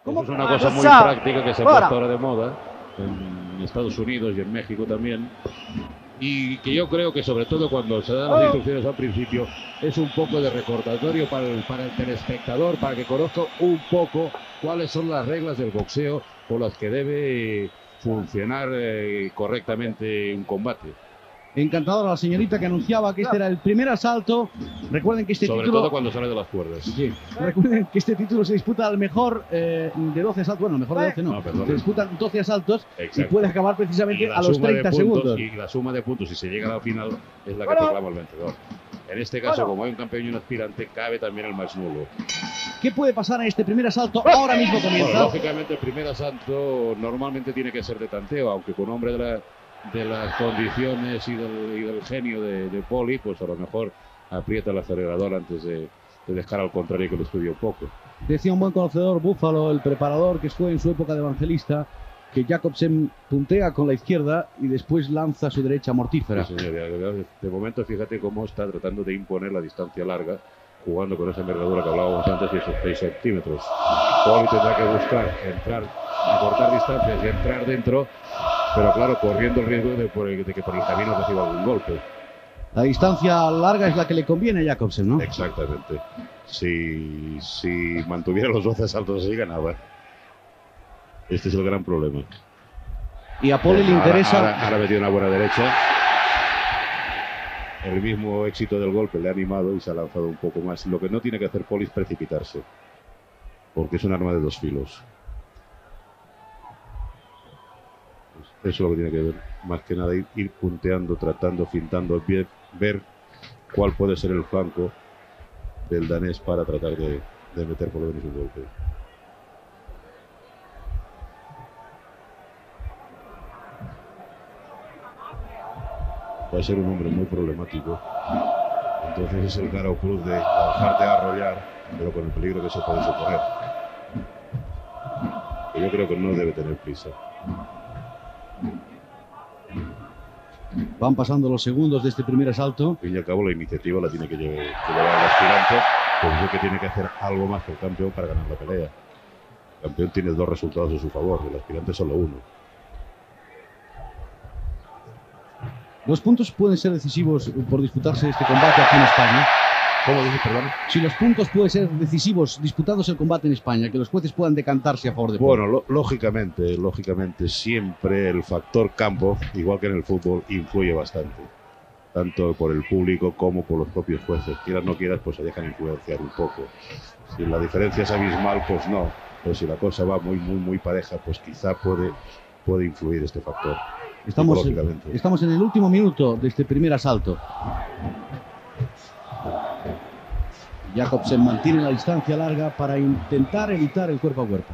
Eso es una cosa muy práctica que se ha puesto ahora de moda en Estados Unidos y en México también. Y que yo creo que sobre todo cuando se dan las instrucciones al principio es un poco de recordatorio para el telespectador, para que conozca un poco cuáles son las reglas del boxeo por las que debe funcionar correctamente un combate. Encantadora la señorita que anunciaba que este era el primer asalto. Recuerden que este Sobre título... todo cuando sale de las cuerdas. Sí. Recuerden que este título se disputa al mejor de 12 asaltos. Bueno, mejor de 12 no. Se disputan 12 asaltos. Exacto. Y puede acabar precisamente a los 30 segundos. Y la suma de puntos, si se llega a la final, es la que proclama el vencedor. En este caso, como hay un campeón y un aspirante, cabe también el más nulo. ¿Qué puede pasar en este primer asalto? Ahora mismo comienza. Bueno, lógicamente el primer asalto normalmente tiene que ser de tanteo, aunque con hombre de las condiciones y del genio de Poli, pues a lo mejor aprieta el acelerador antes de dejar al contrario que lo estudie un poco. Decía un buen conocedor, Búfalo, el preparador que fue en su época de evangelista, que Jacobsen puntea con la izquierda y después lanza su derecha mortífera. Sí, señor, de momento fíjate cómo está tratando de imponer la distancia larga, jugando con esa envergadura que hablábamos antes y esos 6 centímetros. Poli tendrá que buscar entrar, acortar distancias y entrar dentro, pero claro, corriendo el riesgo de que por el camino reciba algún golpe. La distancia larga es la que le conviene a Jacobsen, ¿no? Exactamente. Si mantuviera los 12 asaltos así, ganaba. Este es el gran problema. Y a Poli le interesa... Ahora metió una buena derecha. El mismo éxito del golpe le ha animado y se ha lanzado un poco más. Lo que no tiene que hacer Poli es precipitarse, porque es un arma de dos filos. Eso es lo que tiene que ver, más que nada ir punteando, tratando, fintando, ver cuál puede ser el flanco del danés para tratar de meter por lo menos un golpe. Va a ser un hombre muy problemático, entonces es el Garau Cruz de dejarte arrollar, pero con el peligro que se puede suponer. Yo creo que no debe tener prisa. Van pasando los segundos de este primer asalto. Al fin y al cabo la iniciativa la tiene que llevar el aspirante, pues es que tiene que hacer algo más que el campeón para ganar la pelea. El campeón tiene 2 resultados a su favor, el aspirante solo 1. Los puntos pueden ser decisivos por disputarse este combate aquí en España. ¿Cómo dices, perdón? Si los puntos pueden ser decisivos disputándose el combate en España, que los jueces puedan decantarse a favor de Poli. Bueno, lógicamente siempre el factor campo, igual que en el fútbol, influye bastante. Tanto por el público como por los propios jueces. Quieras o no quieras, pues se dejan influenciar un poco. Si la diferencia es abismal, pues no. Pero si la cosa va muy pareja, pues quizá puede influir este factor. Estamos en el último minuto de este primer asalto. Jacobsen mantiene la distancia larga para intentar evitar el cuerpo a cuerpo.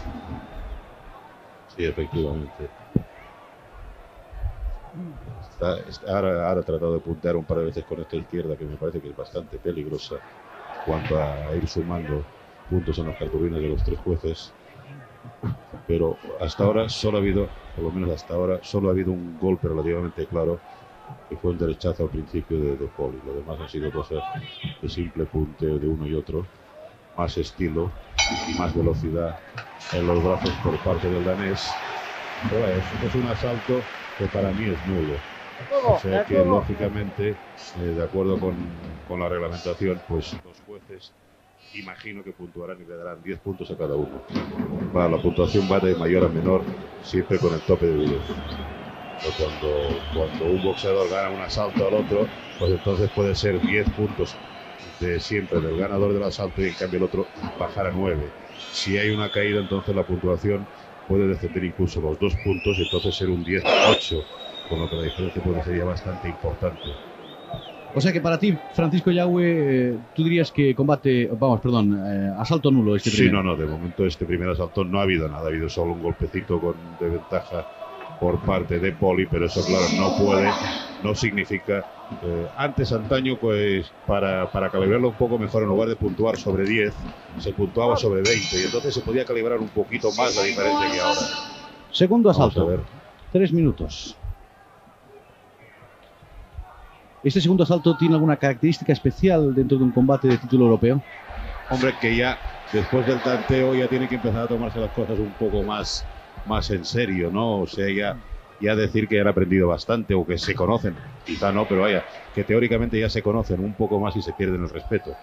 Sí, efectivamente. Ahora ha tratado de puntear un par de veces con esta izquierda, que me parece que es bastante peligrosa cuanto a ir sumando puntos en las cartulinas de los 3 jueces. Pero hasta ahora solo ha habido, por lo menos hasta ahora, solo ha habido un golpe relativamente claro, que fue un derechazo al principio de Poli. Lo demás han sido cosas de simple punteo de uno y otro, más estilo y más velocidad en los brazos por parte del danés. Pero es un asalto que para mí es nulo. O sea que lógicamente, de acuerdo con la reglamentación, pues los jueces imagino que puntuarán y le darán 10 puntos a cada uno. La puntuación va de mayor a menor, siempre con el tope de 10. Cuando un boxeador gana un asalto al otro, pues entonces puede ser 10 puntos de siempre del ganador del asalto y en cambio el otro bajar a 9. Si hay una caída, entonces la puntuación puede descender incluso los 2 puntos y entonces ser un 10-8, con lo que la diferencia puede ser ya bastante importante. O sea que para ti, Francisco Yagüe, tú dirías que asalto nulo este primero. Sí, no, de momento este primer asalto no ha habido nada, ha habido solo un golpecito de ventaja por parte de Poli, pero eso claro no significa, antaño pues para calibrarlo un poco mejor, en lugar de puntuar sobre 10, se puntuaba sobre 20 y entonces se podía calibrar un poquito más la diferencia que ahora. Segundo asalto, 3 minutos. ¿Este segundo asalto tiene alguna característica especial dentro de un combate de título europeo? Hombre, que ya después del tanteo ya tiene que empezar a tomarse las cosas un poco más en serio, ¿no? O sea, ya decir que han aprendido bastante o que se conocen, quizá no, pero vaya, que teóricamente ya se conocen un poco más y se pierden el respeto.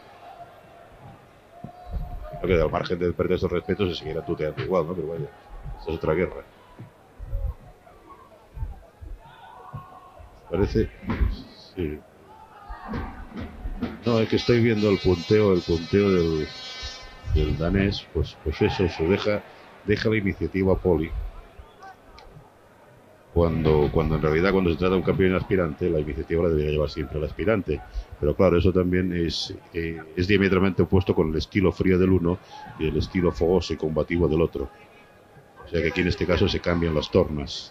Creo que al margen de perder esos respetos se seguirá tuteando igual, ¿no? Pero vaya, esta es otra guerra. Parece... Sí. No, es que estoy viendo el punteo del danés, pues eso, se deja la iniciativa a Poli. Cuando en realidad cuando se trata de un campeón aspirante, la iniciativa la debería llevar siempre el aspirante. Pero claro, eso también es diametralmente opuesto con el estilo frío del uno y el estilo fogoso y combativo del otro. O sea que aquí en este caso se cambian las tornas.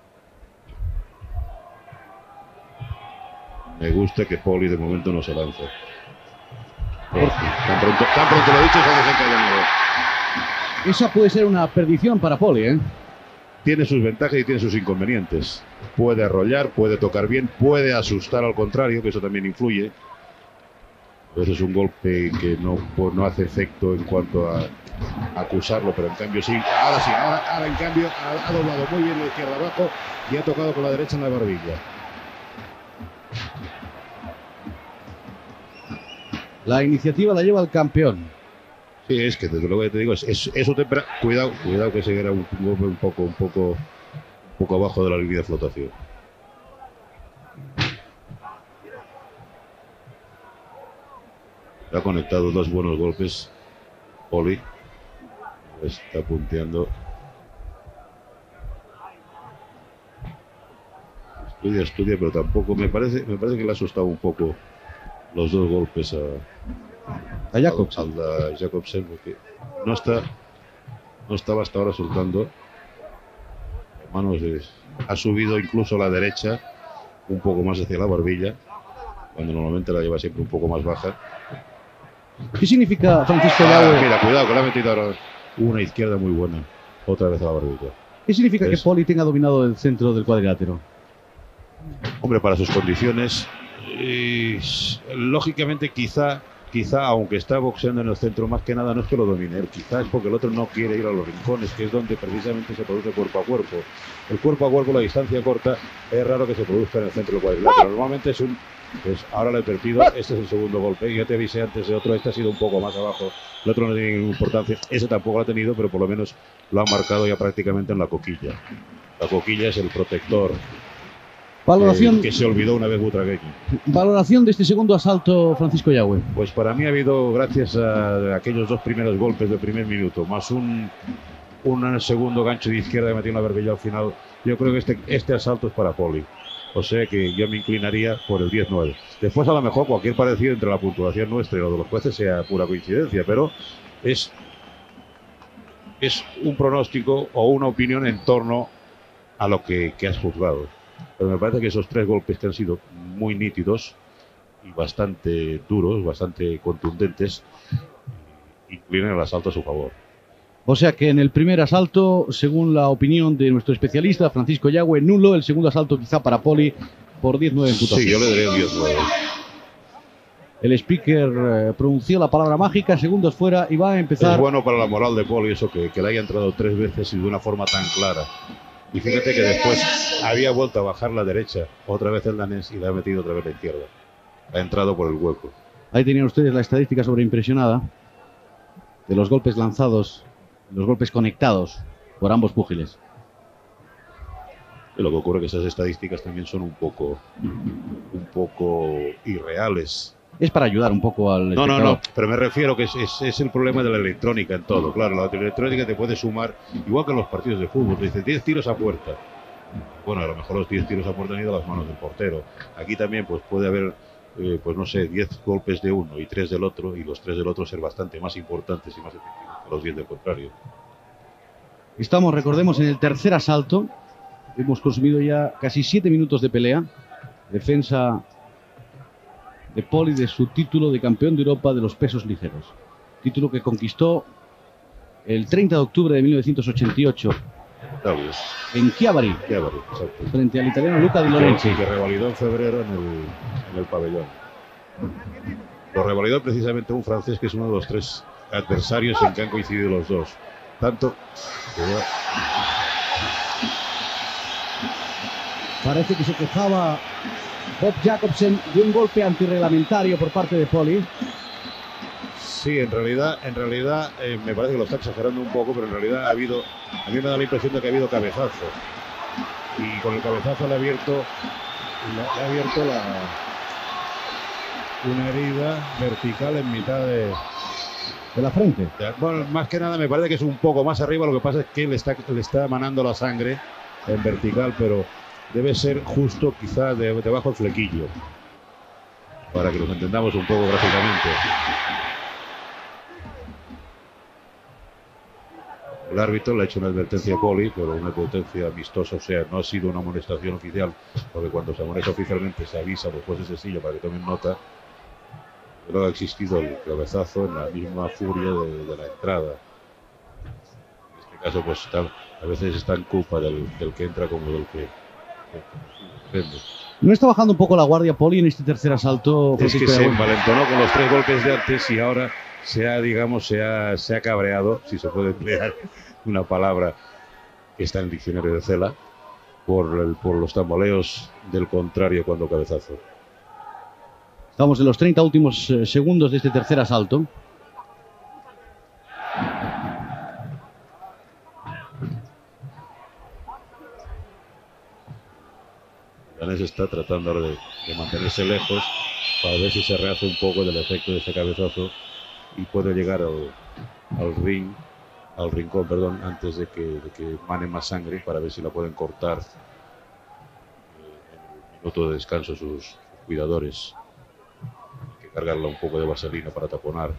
Me gusta que Poli de momento no se lance. Tan pronto lo he dicho, se ha desencadenado. Esa puede ser una perdición para Poli, ¿eh? Tiene sus ventajas y tiene sus inconvenientes. Puede arrollar, puede tocar bien, puede asustar al contrario, que eso también influye. Pero es un golpe que no hace efecto en cuanto a acusarlo, pero en cambio sí. Ahora en cambio ha doblado muy bien la izquierda abajo y ha tocado con la derecha en la barbilla. La iniciativa la lleva el campeón. Sí, es que desde luego que te digo, eso cuidado que se era un golpe un poco abajo de la línea de flotación. Ha conectado dos buenos golpes. Poli está punteando. Estudia, pero tampoco me parece que le ha asustado un poco los dos golpes a Jacobsen. A Jacobsen, porque no estaba hasta ahora soltando manos. Ha subido incluso a la derecha un poco más hacia la barbilla, cuando normalmente la lleva siempre un poco más baja. ¿Qué significa, Francisco Yagüe? Mira, cuidado, que le ha metido ahora una izquierda muy buena, otra vez a la barbilla. ¿Qué significa que Poli tenga dominado el centro del cuadrilátero? Hombre, para sus condiciones, lógicamente quizá, aunque está boxeando en el centro, más que nada no es que lo domine él, quizá es porque el otro no quiere ir a los rincones, que es donde precisamente se produce cuerpo a cuerpo. El cuerpo a cuerpo, la distancia corta, es raro que se produzca en el centro del cuadrilátero. Normalmente es pues ahora lo he perdido, este es el segundo golpe. Yo te avisé antes de otro, este ha sido un poco más abajo, el otro no tiene ninguna importancia, ese tampoco lo ha tenido, pero por lo menos lo ha marcado ya prácticamente en la coquilla. La coquilla es el protector. Valoración que se olvidó una vez Butragueño. Valoración de este segundo asalto, Francisco Yagüe. Pues para mí ha habido, gracias a aquellos dos primeros golpes del primer minuto, más un segundo gancho de izquierda que metió en la barbilla al final, yo creo que este asalto es para Poli. O sea que yo me inclinaría por el 10-9. Después a lo mejor cualquier parecido entre la puntuación nuestra y lo de los jueces sea pura coincidencia, pero es un pronóstico o una opinión en torno a lo que has juzgado. Pero me parece que esos tres golpes que han sido muy nítidos y bastante duros, bastante contundentes, inclinan el asalto a su favor. O sea que en el primer asalto, según la opinión de nuestro especialista, Francisco Yagüe, nulo. El segundo asalto quizá para Poli por 10-9 en puntuación. Sí, yo le daría un 10-9. El speaker pronunció la palabra mágica, segundos fuera y va a empezar. Es bueno para la moral de Poli eso, que le haya entrado tres veces y de una forma tan clara. Y fíjate que después había vuelto a bajar la derecha, otra vez el danés, y le ha metido otra vez la izquierda. Ha entrado por el hueco. Ahí tenían ustedes la estadística sobreimpresionada de los golpes lanzados, los golpes conectados por ambos púgiles. Y lo que ocurre es que esas estadísticas también son un poco irreales. Es para ayudar un poco al espectador. No, pero me refiero que es el problema de la electrónica en todo. Claro, la electrónica te puede sumar, igual que en los partidos de fútbol, te dice 10 tiros a puerta. Bueno, a lo mejor los 10 tiros a puerta han ido a las manos del portero. Aquí también pues puede haber, pues no sé, 10 golpes de uno y 3 del otro, y los 3 del otro ser bastante más importantes y más efectivos que los 10 del contrario. Estamos, recordemos, en el tercer asalto. Hemos consumido ya casi 7 minutos de pelea. Defensa de Poli de su título de campeón de Europa de los pesos ligeros. Título que conquistó el 30 de octubre de 1988 en Chiavari, frente al italiano Luca Di Lorenzi. Que revalidó en febrero en el pabellón. Lo revalidó precisamente un francés que es uno de los tres adversarios en que han coincidido los dos. Tanto parece que se quejaba Bob Jacobsen de un golpe antirreglamentario por parte de Poli. Sí, en realidad me parece que lo está exagerando un poco, pero en realidad a mí me da la impresión de que ha habido cabezazo. Y con el cabezazo le ha abierto una herida vertical en mitad de la frente. Bueno, más que nada me parece que es un poco más arriba, lo que pasa es que le está emanando la sangre en vertical, pero debe ser justo quizá debajo del flequillo, para que nos entendamos un poco gráficamente. El árbitro le ha hecho una advertencia a Poli, pero una advertencia amistosa, o sea, no ha sido una amonestación oficial, porque cuando se amonesta oficialmente se avisa a los jueces de silla para que tomen nota. Pero ha existido el cabezazo en la misma furia de la entrada. En este caso, pues a veces está en culpa del que entra como del que defende. ¿No está bajando un poco la guardia Poli en este tercer asalto? Es que se envalentonó con los 3 golpes de antes y ahora se ha cabreado, si se puede emplear una palabra que está en el diccionario de Cela, por los tamboleos del contrario cuando cabezazo. Estamos en los 30 últimos segundos de este tercer asalto. Danés está tratando ahora de mantenerse lejos para ver si se rehace un poco del efecto de ese cabezazo y puede llegar al rincón, antes de que mane más sangre, para ver si la pueden cortar en el minuto de descanso sus cuidadores. Hay que cargarla un poco de vaselina para taponar.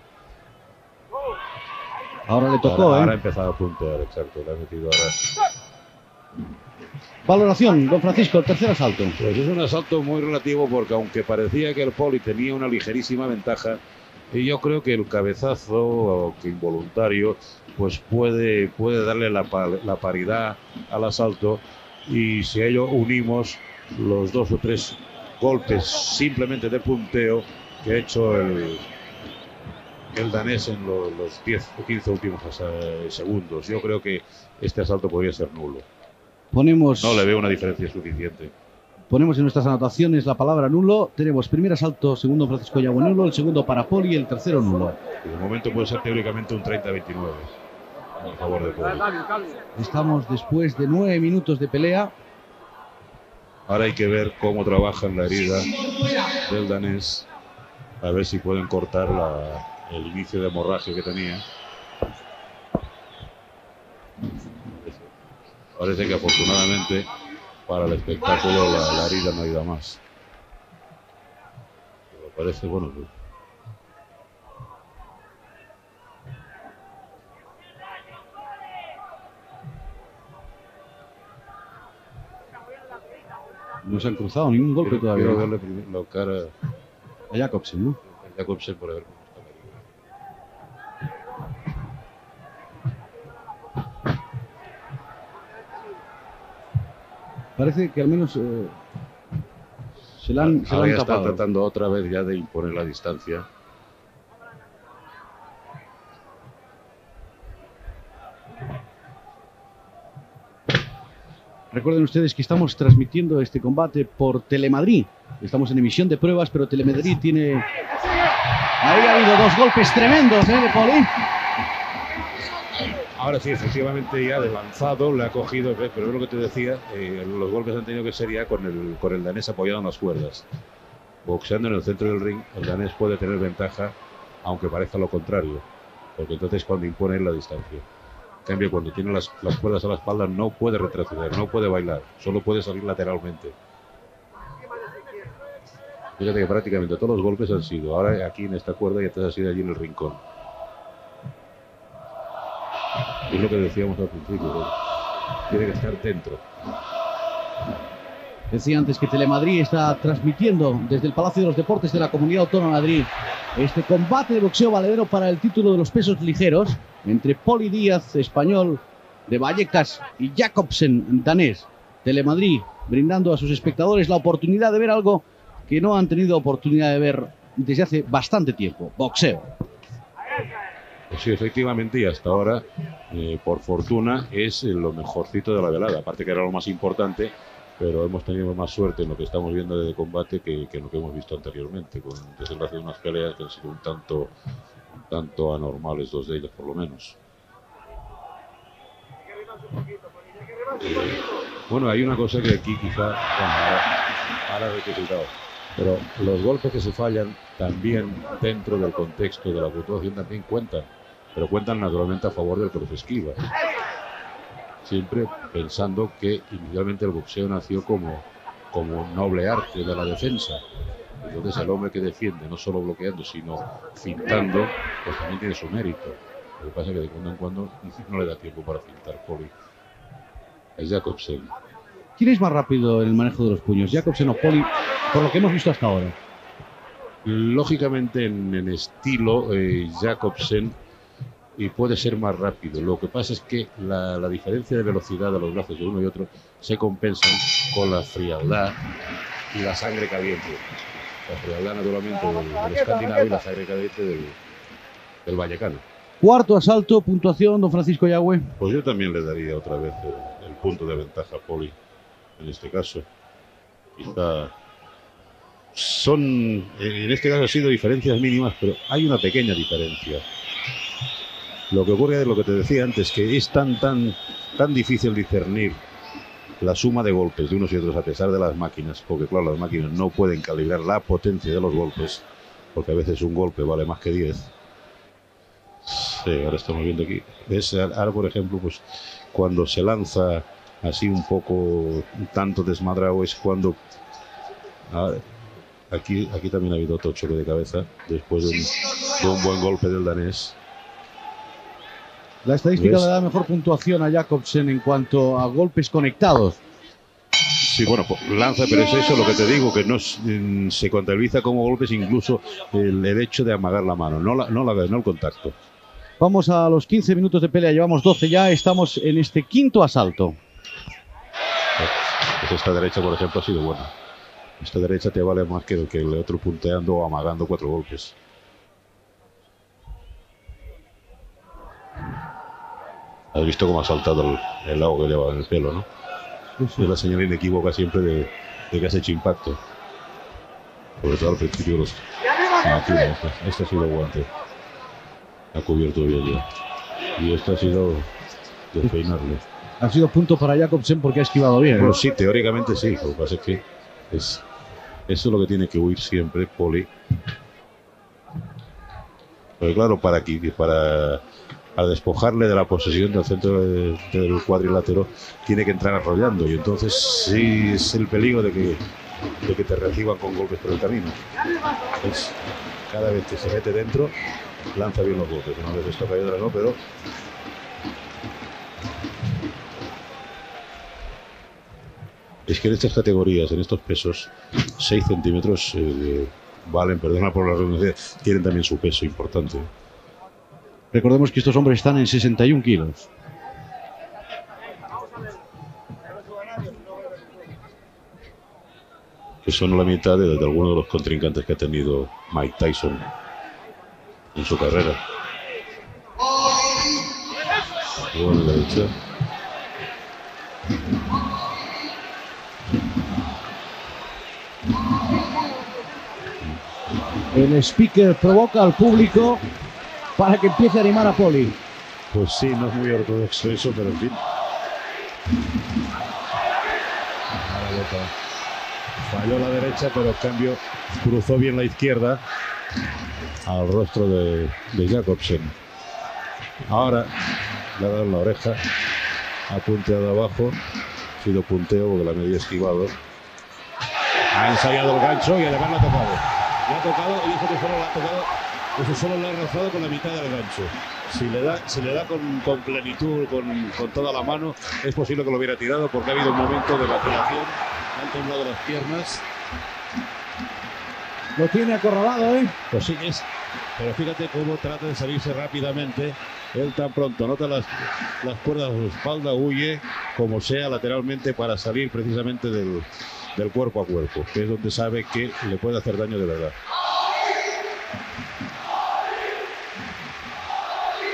Ahora le tocó, ahora ha empezado a puntear, exacto, le ha metido ahora. Valoración, don Francisco, el tercer asalto. Pues es un asalto muy relativo, porque aunque parecía que el Poli tenía una ligerísima ventaja, y yo creo que el cabezazo, que involuntario, pues puede darle la paridad al asalto, y si a ello unimos los 2 o 3 golpes simplemente de punteo que ha hecho el danés en los 10 o 15 últimos segundos, yo creo que este asalto podría ser nulo. No le veo una diferencia suficiente. Ponemos en nuestras anotaciones la palabra nulo. Tenemos primer asalto, segundo Francisco Yago nulo, el segundo para Poli y el tercero nulo. Y de momento puede ser teóricamente un 30-29 a favor de Poli. Estamos después de 9 minutos de pelea. Ahora hay que ver cómo trabajan la herida del danés, a ver si pueden cortar el inicio de hemorragia que tenía. Parece que afortunadamente para el espectáculo la herida no ha ido a más. Pero parece, bueno, no se han cruzado ningún golpe todavía. Quiero verle la cara a Jacobsen, ¿no? A Jacobsen, por ver cómo está la herida. Parece que al menos se la han tapado. Está tratando otra vez ya de imponer la distancia. Recuerden ustedes que estamos transmitiendo este combate por Telemadrid. Estamos en emisión de pruebas, pero Telemadrid tiene... Ahí ha habido 2 golpes tremendos, de Poli. Ahora sí, efectivamente ya de lanzado le ha cogido, pero es lo que te decía, los golpes han tenido que ser ya con el danés apoyado en las cuerdas. Boxeando en el centro del ring, el danés puede tener ventaja, aunque parezca lo contrario, porque entonces cuando impone la distancia. En cambio, cuando tiene las cuerdas a la espalda no puede retroceder, no puede bailar, solo puede salir lateralmente. Fíjate que prácticamente todos los golpes han sido ahora aquí en esta cuerda y entonces ha sido allí en el rincón. Es lo que decíamos al principio, tiene que estar dentro. Decía antes que Telemadrid está transmitiendo desde el Palacio de los Deportes de la Comunidad Autónoma de Madrid este combate de boxeo valedero para el título de los pesos ligeros entre Poli Díaz, español, de Vallecas, y Jacobsen, danés. Telemadrid brindando a sus espectadores la oportunidad de ver algo que no han tenido oportunidad de ver desde hace bastante tiempo: boxeo. Pues sí, efectivamente, y hasta ahora, por fortuna, es lo mejorcito de la velada. Aparte que era lo más importante, pero hemos tenido más suerte en lo que estamos viendo de combate que en lo que hemos visto anteriormente, con desenlace de unas peleas que han sido un tanto anormales, dos de ellas por lo menos. Bueno, hay una cosa que aquí quizá, bueno, ahora he rectificado, pero los golpes que se fallan también dentro del contexto de la puntuación también cuentan, pero cuentan naturalmente a favor del que los esquiva. Siempre pensando que inicialmente el boxeo nació como noble arte de la defensa. Entonces el hombre que defiende, no solo bloqueando, sino fintando, pues también tiene su mérito. Lo que pasa es que de cuando en cuando no le da tiempo para fintar, Poli. Es Jacobsen. ¿Quién es más rápido en el manejo de los puños, Jacobsen o Poli, por lo que hemos visto hasta ahora? Lógicamente en estilo, Jacobsen y puede ser más rápido. Lo que pasa es que la diferencia de velocidad de los brazos de uno y otro se compensan con la frialdad y la sangre caliente. La frialdad naturalmente del escandinavo y la sangre caliente del vallecano. Cuarto asalto, puntuación, don Francisco Yagüe. Pues yo también le daría otra vez el punto de ventaja a Poli en este caso. Quizá en este caso ha sido diferencias mínimas, pero hay una pequeña diferencia. Lo que ocurre es lo que te decía antes, que es tan difícil discernir la suma de golpes de unos y otros a pesar de las máquinas, porque claro, las máquinas no pueden calibrar la potencia de los golpes, porque a veces un golpe vale más que 10. Sí, ahora estamos viendo aquí. ¿Ves? Ahora, por ejemplo, pues cuando se lanza así un poco, un tanto desmadrado, es cuando... Aquí también ha habido otro choque de cabeza después de un buen golpe del danés. La estadística le da mejor puntuación a Jacobsen en cuanto a golpes conectados. Sí, bueno, pues lanza, pero es eso lo que te digo, que no se contabiliza como golpes incluso el hecho de amagar la mano, no el contacto. Vamos a los 15 minutos de pelea, llevamos 12 ya, estamos en este quinto asalto. Pues esta derecha, por ejemplo, ha sido buena. Esta derecha te vale más que el otro punteando o amagando 4 golpes. Has visto cómo ha saltado el agua que lleva en el pelo, ¿no? Sí. Es la señal inequívoca siempre de que has hecho impacto. Sobre todo al principio los... Aquí, este ha sido guante. Ha cubierto bien ya. Y este ha sido despeinarle. Ha sido punto para Jacobsen porque ha esquivado bien. Bueno, sí, teóricamente sí. Lo que pasa es que eso es lo que tiene que huir siempre Poli. Porque claro, para despojarle de la posesión del centro del cuadrilátero, tiene que entrar arrollando. Y entonces sí es el peligro de que te reciban con golpes por el camino. Entonces, cada vez que se mete dentro, lanza bien los golpes. Una vez esto cae, otra no, pero... Es que en estas categorías, en estos pesos, 6 centímetros valen, perdona por la redundancia, tienen también su peso importante. Recordemos que estos hombres están en 61 kilos. Que son la mitad de algunos de los contrincantes que ha tenido Mike Tyson en su carrera. Bueno, la derecha. El speaker provoca al público para que empiece a animar a Poli. Pues sí, no es muy ortodoxo eso, pero en fin. Falló la derecha, pero en cambio cruzó bien la izquierda al rostro de Jacobsen. Ahora le ha dado en la oreja, ha punteado abajo, ha sido punteo porque la media esquivado. Ha ensayado el gancho y además lo ha tocado. Le ha tocado y eso que solo lo ha tocado. Eso solo lo ha rozado con la mitad del gancho. Si le da con plenitud, con toda la mano, es posible que lo hubiera tirado porque ha habido un momento de vacilación. Han temblado las piernas. Lo tiene acorralado, ¿eh? Pues sí es. Pero fíjate cómo trata de salirse rápidamente. Él tan pronto nota las cuerdas de su espalda, huye como sea lateralmente para salir precisamente del cuerpo a cuerpo, que es donde sabe que le puede hacer daño de verdad.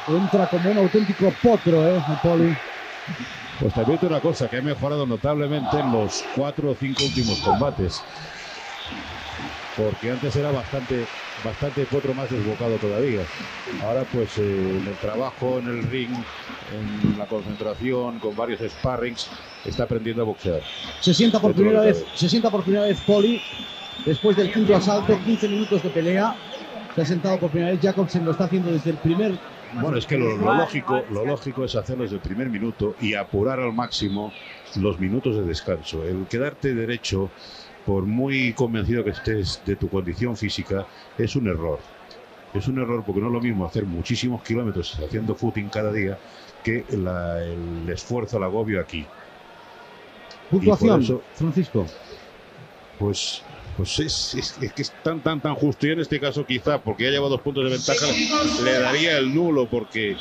Entra como un auténtico potro, el Poli. Pues también tiene una cosa que ha mejorado notablemente en los 4 o 5 últimos combates. Porque antes era bastante potro, más desbocado todavía. Ahora pues en el trabajo en el ring, en la concentración, con varios sparrings, está aprendiendo a boxear. Se sienta por primera vez Poli. Después del quinto asalto, 15 minutos de pelea. Se ha sentado por primera vez. Jacobsen lo está haciendo desde el primer. Bueno, es que lo lógico es hacerlo desde el primer minuto y apurar al máximo los minutos de descanso. El quedarte derecho, por muy convencido que estés de tu condición física, es un error. Es un error porque no es lo mismo hacer muchísimos kilómetros haciendo footing cada día que el esfuerzo, el agobio aquí. Puntuación, eso, Francisco. Pues es que es tan justo. Y en este caso quizá, porque ya lleva 2 puntos de ventaja, le daría el nulo, porque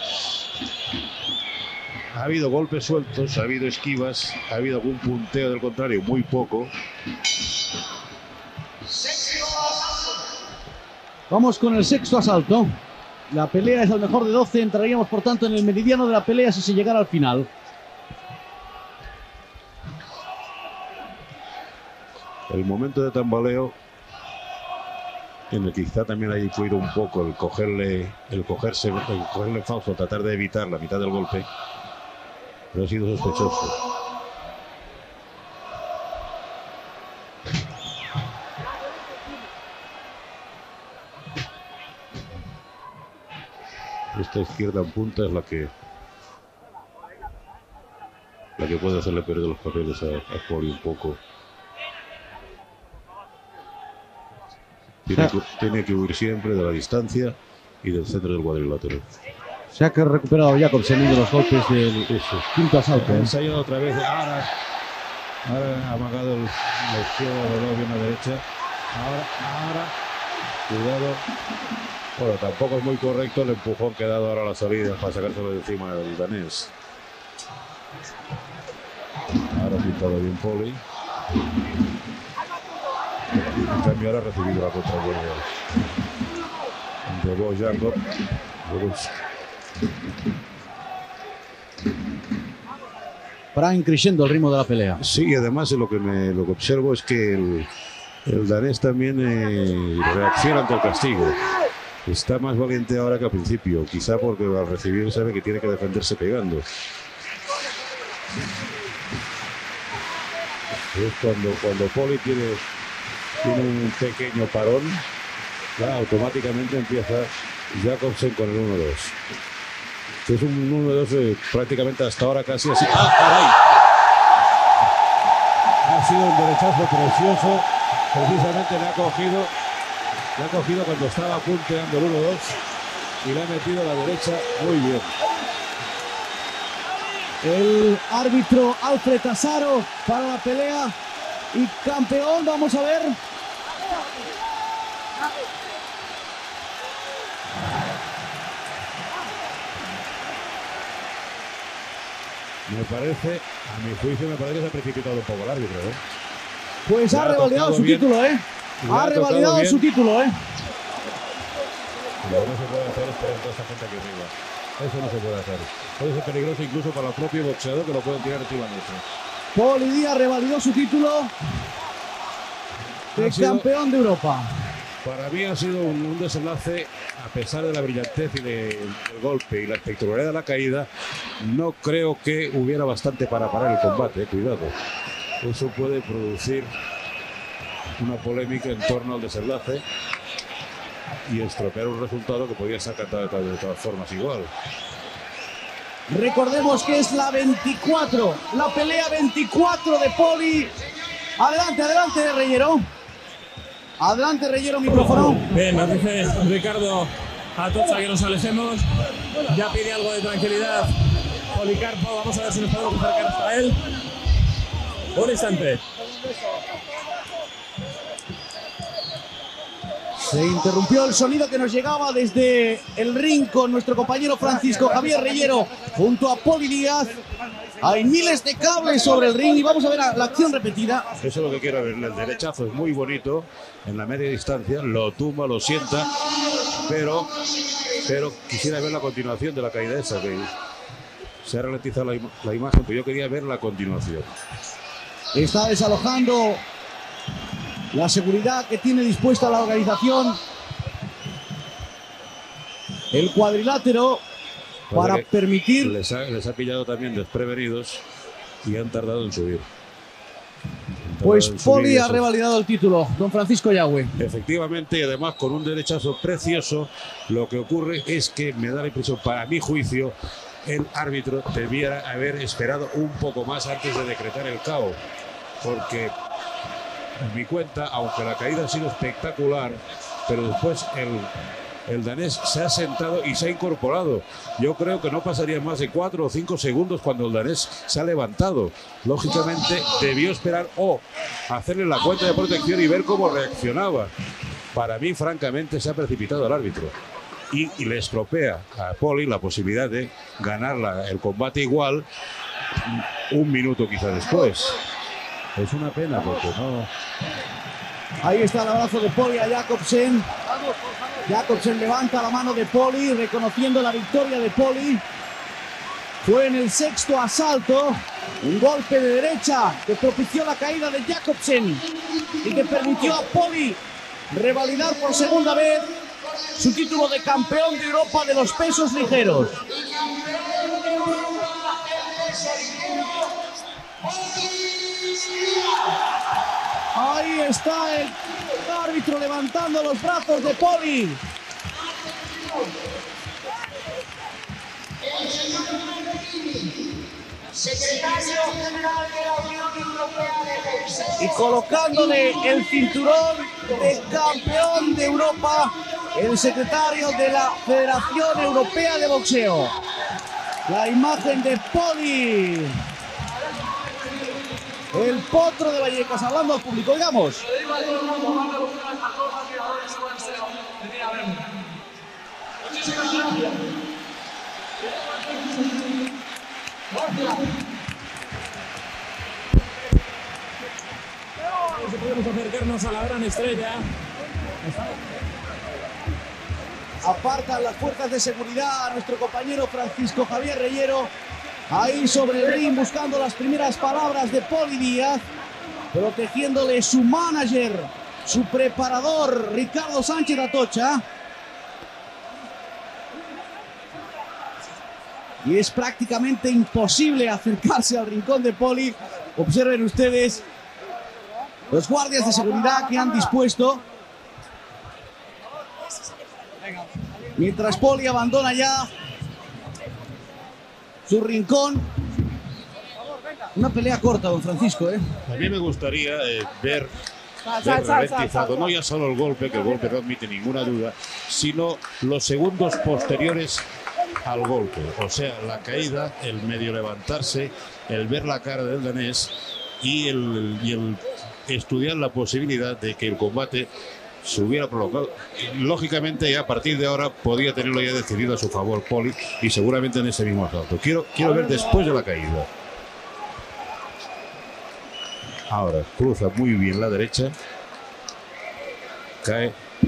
ha habido golpes sueltos, ha habido esquivas, ha habido algún punteo del contrario, muy poco. Vamos con el sexto asalto. La pelea es al mejor de 12. Entraríamos por tanto en el meridiano de la pelea si se llegara al final. El momento de tambaleo, en el que quizá también ha influido un poco el cogerle falso, tratar de evitar la mitad del golpe, pero ha sido sospechoso. Esta izquierda en punta es la que puede hacerle perder los papeles a Poli un poco. Tiene que huir siempre de la distancia y del centro del cuadrilátero. Se ha recuperado Jacobsen de los golpes del quinto asalto. Ha ensayado otra vez. Ahora ha amagado la izquierda, luego bien la derecha. Ahora. Cuidado. Bueno, tampoco es muy correcto el empujón que ha dado ahora a la salida para sacárselo de encima del danés. Ahora ha pintado bien Poli. En cambio ahora ha recibido la contrabuena de Bo Jacob. Para increciendo el ritmo de la pelea. Sí, y además lo que observo es que el danés también reacciona ante el castigo. Está más valiente ahora que al principio, quizá porque al recibir sabe que tiene que defenderse pegando. Es cuando Poli tiene un pequeño parón, ya automáticamente empieza Jacobsen con el 1-2. Es un 1-2 prácticamente hasta ahora casi así. ¡Ah, caray! Ha sido un derechazo precioso. Precisamente le ha cogido cuando estaba punteando el 1-2 y le ha metido a la derecha muy bien. El árbitro Alfred Tasaro para la pelea y campeón, vamos a ver. A mi juicio me parece que se ha precipitado un poco el árbitro, Pues ha revalidado su título, Ha revalidado su título, Lo que no se puede hacer es poner toda esta gente aquí arriba. Eso no se puede hacer. Puede ser peligroso incluso para el propio boxeador, que lo pueden tirar encima de eso. Poli Díaz revalidó su título de campeón de Europa. Para mí ha sido un desenlace, a pesar de la brillantez y del golpe y la espectacularidad de la caída. No creo que hubiera bastante para parar el combate, cuidado. Eso puede producir una polémica en torno al desenlace y estropear un resultado que podría estar cantado de todas formas igual. Recordemos que es la 24, la pelea 24 de Poli. Adelante, Reyero. Adelante, Reyero, micrófono. Bien, nos dice Ricardo Atocha que nos alejemos. Ya pide algo de tranquilidad Policarpo. Vamos a ver si nos podemos acercar hasta él. Un instante. Se interrumpió el sonido que nos llegaba desde el ring con nuestro compañero Francisco Javier Reyero junto a Poli Díaz. Hay miles de cables sobre el ring y vamos a ver la acción repetida. Eso es lo que quiero ver. El derechazo es muy bonito en la media distancia, lo tumba, lo sienta pero quisiera ver la continuación de la caída esa, que se ha ralentizado la imagen, pero yo quería ver la continuación. Está desalojando la seguridad que tiene dispuesta la organización el cuadrilátero para permitir... Les ha pillado también desprevenidos y han tardado en subir. Pues Poli ha revalidado el título, don Francisco Yagüe. Efectivamente, y además con un derechazo precioso. Lo que ocurre es que me da la impresión, para mi juicio, el árbitro debiera haber esperado un poco más antes de decretar el KO, porque en mi cuenta, aunque la caída ha sido espectacular, pero después el danés se ha sentado y se ha incorporado. Yo creo que no pasaría más de 4 o 5 segundos cuando el danés se ha levantado. Lógicamente debió esperar o hacerle la cuenta de protección y ver cómo reaccionaba. Para mí, francamente, se ha precipitado el árbitro y le estropea a Poli la posibilidad de ganar el combate igual un minuto quizá después. Es una pena porque no... Ahí está el abrazo de Poli a Jacobsen. Jacobsen levanta la mano de Poli, reconociendo la victoria de Poli. Fue en el 6º asalto un golpe de derecha que propició la caída de Jacobsen y que permitió a Poli revalidar por segunda vez su título de campeón de Europa de los pesos ligeros. Ahí está el árbitro levantando los brazos de Poli. Secretario General de la Unión Europea de Boxeo. Y colocándole el cinturón de campeón de Europa, el secretario de la Federación Europea de Boxeo. La imagen de Poli. El potro de Vallecas hablando al público, digamos. Podemos acercarnos a la gran estrella. Apartan las fuerzas de seguridad a nuestro compañero Francisco Javier Reyero. Ahí sobre el ring buscando las primeras palabras de Poli Díaz, protegiéndole su manager, su preparador Ricardo Sánchez Atocha. Y es prácticamente imposible acercarse al rincón de Poli. Observen ustedes los guardias de seguridad que han dispuesto. Mientras Poli abandona ya su rincón. Una pelea corta, don Francisco, ¿eh? A mí me gustaría ver ralentizado, no ya solo el golpe, que el golpe no admite ninguna duda, sino los segundos posteriores al golpe. O sea, la caída, el medio levantarse, el ver la cara del danés y el estudiar la posibilidad de que el combate se hubiera prolongado. Lógicamente, ya a partir de ahora podía tenerlo ya decidido a su favor Poli, y seguramente en ese mismo asalto. Quiero ver después de la caída. Ahora cruza muy bien la derecha, cae.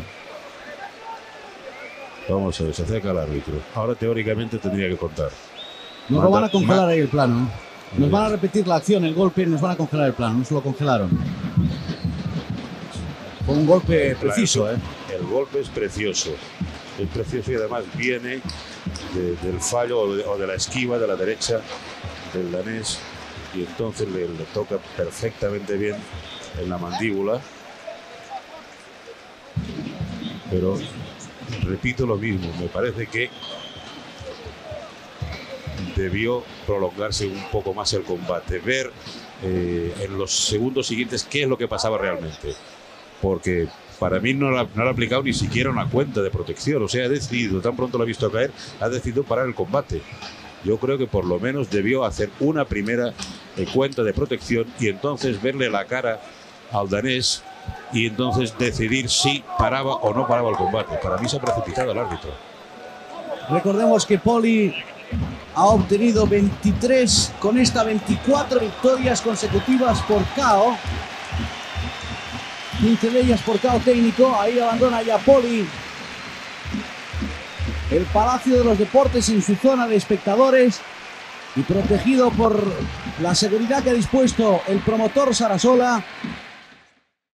Vamos a ver, se acerca al árbitro. Ahora teóricamente tendría que contar. Nos lo van a congelar ahí el plano. Nos van a repetir la acción, el golpe, y nos van a congelar el plano. Nos lo congelaron. Fue un golpe preciso, ¿eh? El golpe es precioso. Es precioso y además viene del fallo o de la esquiva de la derecha del danés. Y entonces le toca perfectamente bien en la mandíbula. Pero repito lo mismo, me parece que debió prolongarse un poco más el combate, ver en los segundos siguientes qué es lo que pasaba realmente, porque para mí no le ha aplicado ni siquiera una cuenta de protección. O sea, ha decidido, tan pronto lo ha visto caer, ha decidido parar el combate. Yo creo que por lo menos debió hacer una primera cuenta de protección y entonces verle la cara al danés y entonces decidir si paraba o no paraba el combate. Para mí se ha precipitado el árbitro. Recordemos que Poli ha obtenido 23, con esta 24 victorias consecutivas por KO. 15 de ellas por KO técnico. Ahí abandona ya Poli el Palacio de los Deportes en su zona de espectadores y protegido por la seguridad que ha dispuesto el promotor Sarasola.